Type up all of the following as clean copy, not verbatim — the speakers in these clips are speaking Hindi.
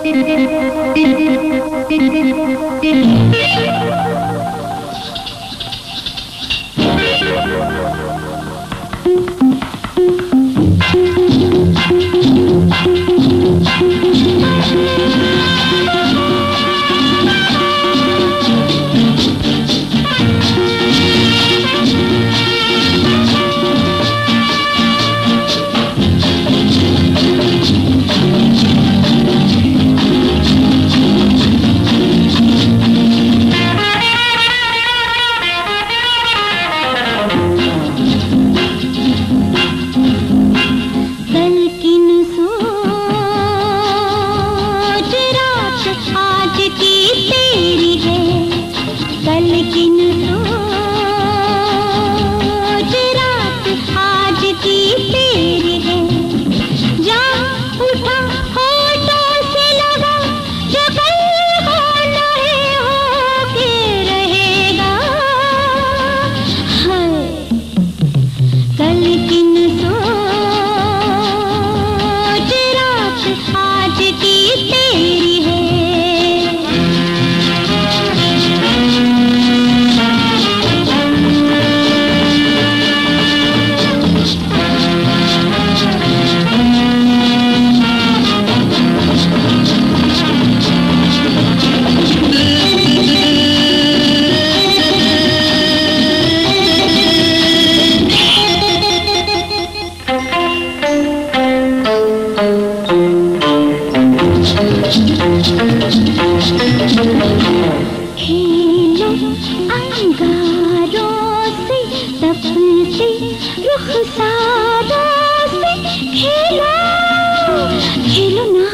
खेलो अंगारों से, तपते रुखसारों से, खेलो खेलो ना,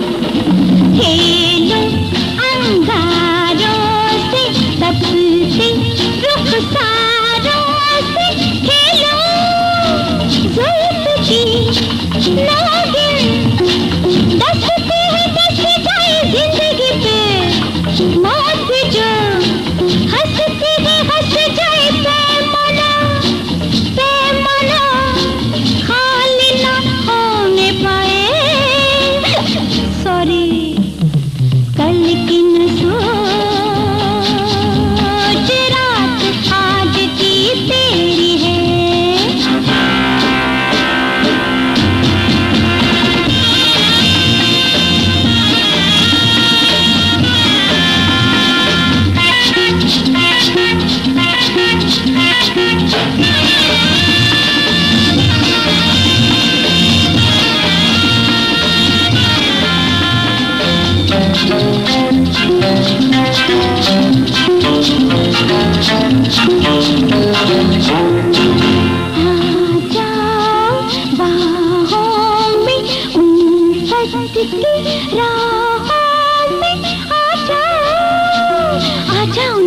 खेलो अंगारों से, तपते रुखसारों से, खेलो ज़ुल्फ़ की नागिन दस्तते हैं दस जाए जिंदगी पे, मौत भी जो हंसती है हंस जाए पैमाना, पैमाना खाली ना होने पाए। सॉरी कल की न सोच, रात आज की तेरी है। राहों में आ जाओ